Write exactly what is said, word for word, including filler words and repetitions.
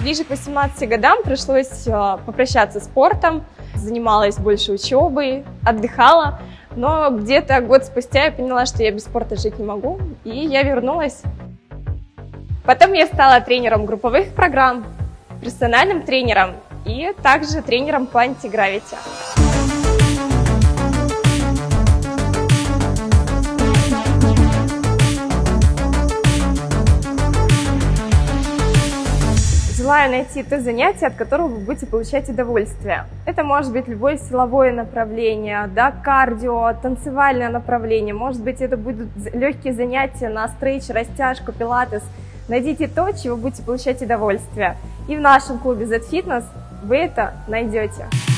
ближе к восемнадцати годам пришлось попрощаться с спортом, занималась больше учебой, отдыхала, но где-то год спустя я поняла, что я без спорта жить не могу, и я вернулась. Потом я стала тренером групповых программ, персональным тренером и также тренером по антигравити. Желаю найти то занятие, от которого вы будете получать удовольствие. Это может быть любое силовое направление, да, кардио, танцевальное направление. Может быть, это будут легкие занятия на стрейч, растяжку, пилатес. Найдите то, чего будете получать удовольствие. И в нашем клубе зет фитнес вы это найдете.